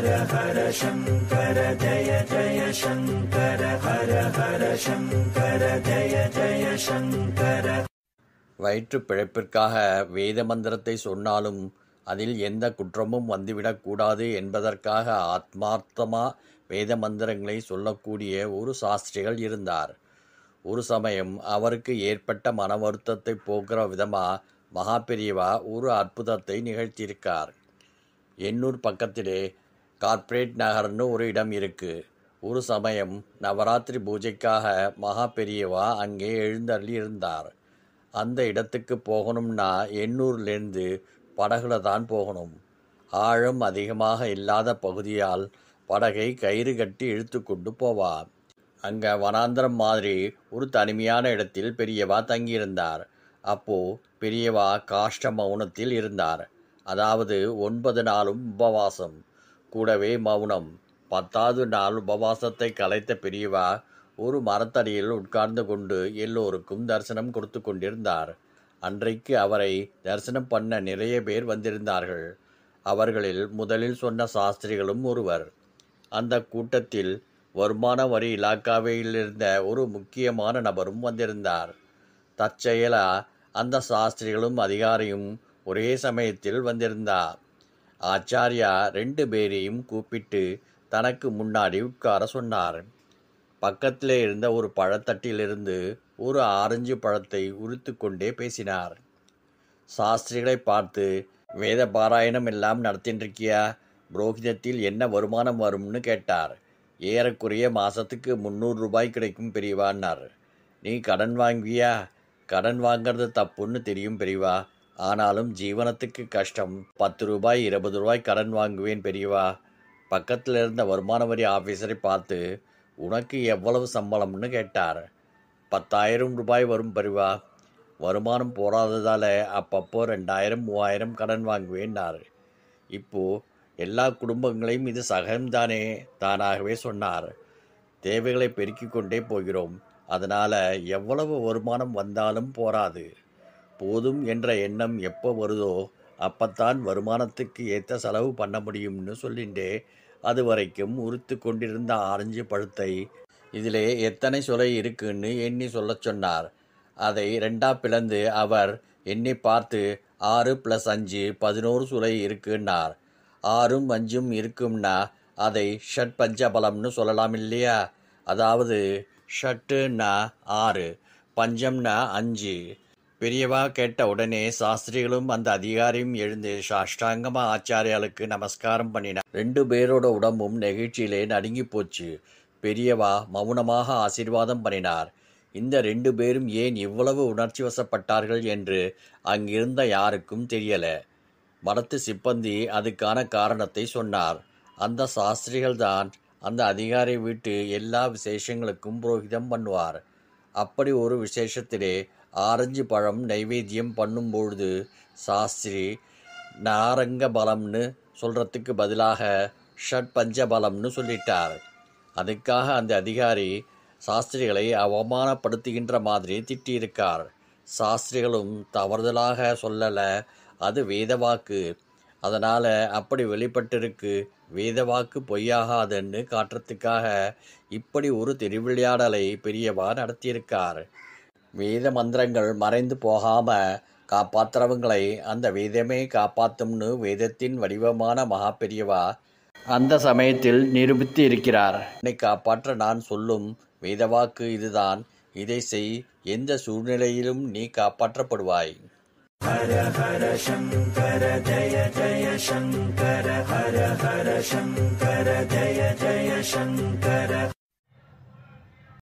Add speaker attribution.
Speaker 1: ஹர ஹர சங்கர ஜய ஜய சங்கர ஹர ஹர சங்கர ஜய ஜய சங்கர.
Speaker 2: வயிற்று பிழைப்பிற்காக வேத மந்திரத்தை சொன்னாலும் அதில் எந்த குற்றமும் வந்துவிடக் கூடாது என்பதற்காக ஆத்மார்த்தமா வேத மந்திரங்களை சொல்லக்கூடிய ஒரு சாஸ்திரிகள் இருந்தார். ஒரு சமயம் அவருக்கு ஏற்பட்ட மன வருத்தத்தை போக்குற விதமா மகா பெரியவா ஒரு அற்புதத்தை நிகழ்த்தியிருக்கார். எண்ணூர் பக்கத்திலே கார்ப்பரேட் நகர்னு ஒரு இடம் இருக்கு. ஒரு சமயம் நவராத்திரி பூஜைக்காக மகா பெரியவா அங்கே எழுந்தருளி இருந்தார். அந்த இடத்துக்கு போகணும்னா எண்ணூர்லேருந்து படகுல தான் போகணும். ஆழம் அதிகமாக இல்லாத பகுதியால் படகை கயிறு கட்டி இழுத்து கொண்டு போவா. அங்கே வனாந்திரம் மாதிரி ஒரு தனிமையான இடத்தில் பெரியவா தங்கியிருந்தார். அப்போ பெரியவா காஷ்ட மௌனத்தில் இருந்தார். அதாவது 9 நாளும் உபவாசம், கூடவே மௌனம். 10வது நாள் உபவாசத்தை கலைத்த பெரியவா ஒரு மரத்தடியில் உட்கார்ந்து கொண்டு எல்லோருக்கும் தரிசனம் கொடுத்து கொண்டிருந்தார். அன்றைக்கு அவரை தரிசனம் பண்ண நிறைய பேர் வந்திருந்தார்கள். அவர்களில் முதலில் சொன்ன சாஸ்திரிகளும் ஒருவர். அந்த கூட்டத்தில் வருமான வரி இலாக்காவில் இருந்த ஒரு முக்கியமான நபரும் வந்திருந்தார். தற்செயலா அந்த சாஸ்திரிகளும் அதிகாரியும் ஒரே சமயத்தில் வந்திருந்தார். ஆச்சாரியா 2 பேரையும் கூப்பிட்டு தனக்கு முன்னாடி உட்கார சொன்னார். பக்கத்திலே இருந்த ஒரு பழத்தட்டிலிருந்து ஒரு ஆரஞ்சு பழத்தை உரித்து கொண்டே பேசினார். சாஸ்திரிகளை பார்த்து, வேத பாராயணம் எல்லாம் நடத்தின்றிருக்கியா? புரோகிதத்தில் என்ன வருமானம் வரும்னு கேட்டார். ஏறக்குறைய மாசத்துக்கு 300 ரூபாய் கிடைக்கும் பெரியவான்னார். நீ கடன் வாங்குவியா? கடன் வாங்கிறது தப்புன்னு தெரியும் பெரியவா. ஆனாலும் ஜீவனத்துக்கு கஷ்டம். 10 ரூபாய் 20 ரூபாய் கடன் வாங்குவேன் பெரியவா. பக்கத்தில் இருந்த வருமான வரி ஆஃபீஸரை பார்த்து, உனக்கு எவ்வளவு சம்பளம்னு கேட்டார். 10,000 ரூபாய் வரும் பெரியவா. வருமானம் போராததால் அப்பப்போ 2,000 3,000 கடன் வாங்குவேன்னார். இப்போது எல்லா குடும்பங்களையும் இது சகம்தானே, தானாகவே சொன்னார். தேவைகளை பெருக்கிக் கொண்டே போகிறோம். அதனால் எவ்வளவு வருமானம் வந்தாலும் போராது. போதும் என்ற எண்ணம் எப்போ வருதோ அப்பத்தான் வருமானத்துக்கு ஏற்ற செலவு பண்ண முடியும்னு சொல்லிண்டே அது வரைக்கும் உரித்து கொண்டிருந்த ஆரஞ்சு பழத்தை இதிலே எத்தனை சுளை இருக்குன்னு எண்ணி சொல்லச் சொன்னார். அதை 2ஆ பிளந்து அவர் எண்ணி பார்த்து 6 + 5 11 சுளை இருக்குன்னார். 6ம் 5ம் இருக்கும்னா அதை ஷட் பஞ்சபலம்னு சொல்லலாம் இல்லையா? அதாவது ஷட்டுன்னா 6, பஞ்சம்னா 5. பெரியவா கேட்ட உடனே சாஸ்திரிகளும் அந்த அதிகாரியும் எழுந்து சாஷ்டாங்கமா ஆச்சாரியாளுக்கு நமஸ்காரம் பண்ணினார். 2 பேரோட உடம்பும் நெகிழ்ச்சியிலே நடுங்கி போச்சு. பெரியவா மௌனமாக ஆசீர்வாதம் பண்ணினார். இந்த 2 பேரும் ஏன் இவ்வளவு உணர்ச்சி வசப்பட்டார்கள் என்று அங்கிருந்த யாருக்கும் தெரியல. மடத்து சிப்பந்தி அதுக்கான காரணத்தை சொன்னார். அந்த சாஸ்திரிகள்தான் அந்த அதிகாரி வீட்டு எல்லா விசேஷங்களுக்கும் புரோகிதம் பண்ணுவார். அப்படி ஒரு விசேஷத்திலே ஆரஞ்சு பழம் நைவேத்தியம் பண்ணும்பொழுது சாஸ்திரி நாரங்க பலம்னு சொல்கிறதுக்கு பதிலாக ஷட் பஞ்சபலம்னு சொல்லிட்டார். அதுக்காக அந்த அதிகாரி சாஸ்திரிகளை அவமானப்படுத்துகின்ற மாதிரி திட்டியிருக்கார். சாஸ்திரிகளும் தவறுதலாக சொல்லலை, அது வேதவாக்கு, அதனால் அப்படி வெளிப்பட்டிருக்கு, வேதவாக்கு பொய்யாகாதுன்னு காட்டுறதுக்காக இப்படி ஒரு திருவிளையாடலை பெரியவா நடத்தியிருக்கார். வேத மந்திரங்கள் மறைந்து போகாம காப்பாற்றுறவங்களை அந்த வேதமே காப்பாற்றும்னு வேதத்தின் வடிவமான மகா பெரியவா அந்த சமயத்தில் நிரூபித்து இருக்கிறார். என்னை காப்பாற்ற நான் சொல்லும் வேதவாக்கு இதுதான். இதை செய், எந்த சூழ்நிலையிலும் நீ காப்பாற்றப்படுவாய்.
Speaker 1: ஹர ஹர சங்கர ஜய ஜய சங்கர ஹர ஹர சங்கர ஜய ஜய சங்கர